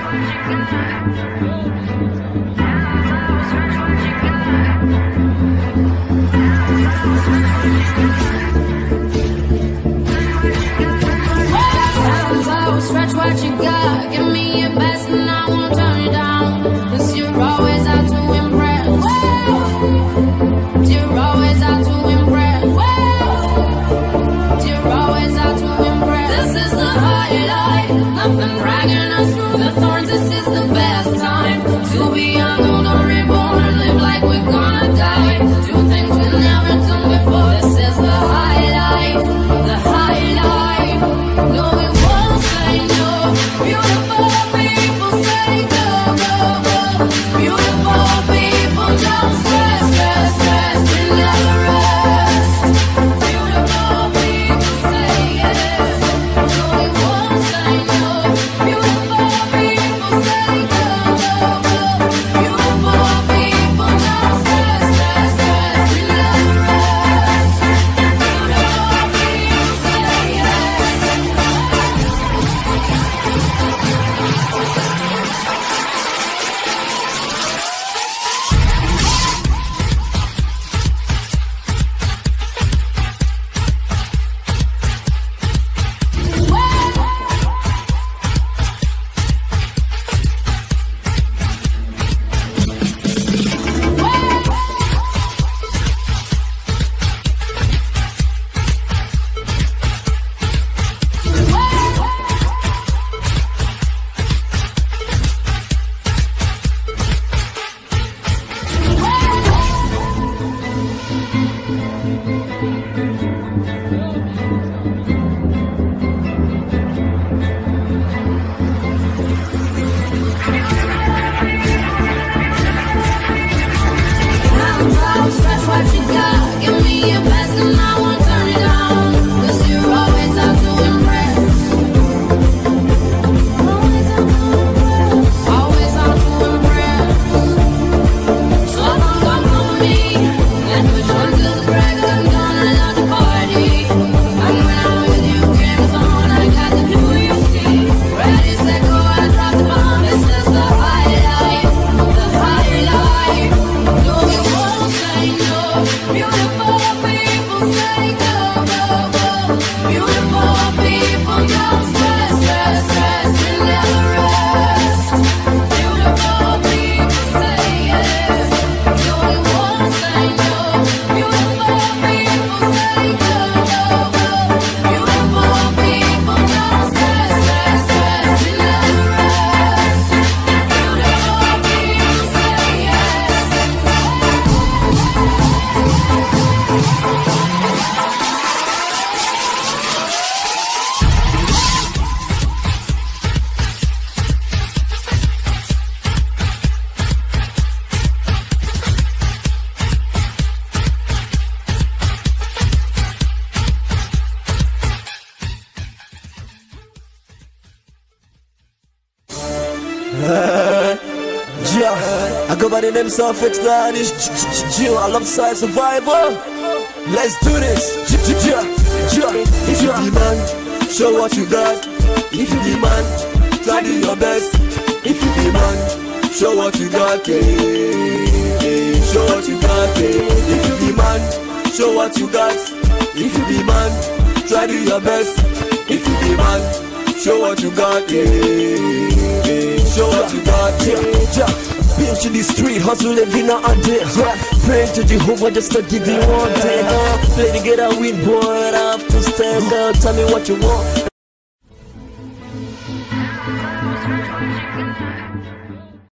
Stretch what you got, give me your best and I won't turn you down. Cause you're always out to impress. You're always out to impress. You're always out to impress. This is the highlight, nothing dragging us through the thorns. This is the best time to be young, old or reborn. Live like we're gonna die, do things we never done before. This is the highlight, the highlight. No, we won't say no. Beautiful people say go, go, go. Beautiful people don't stress, stress, stress. We never rest. Beautiful people say yes. No, we won't say no. Beautiful people say go, go, go. Beautiful people don't stress, stress, stress. We never rest. Beautiful people say yes. Stretch what you got, give me your best and I won't turn it down. Cause you're always out to impress. Always out to impress. Always out to impress. So come with me and push one to the crack. I'm gonna love the party. And when I'm with you, game's on. I got the blue, you see. Ready, set, go, I drop the bomb. This is the highlight, the highlight. No, we won't say no. Beautiful people say go, go, go. Beautiful people don't stress, stress, stress. We never rest. Beautiful people say yes. No, we won't say no. Beautiful people say go, go, go. Beautiful people don't stress, stress, stress. We never rest. Beautiful people say yes. Yeah, I go by the name Suffix that is Jill alongside Survivor. Let's do this. If you be man, show what you got. If you be man, try do your best. If you be man, show what you got. Show what you got. If you be man, show what you got. If you be man, try do your best. If you be man, show what you got. Show what you got. Been to the street, hustle every now and then. Praying to Jehovah just to give you one day. Play to get a win, boy, I have to stand up. Tell me what you want,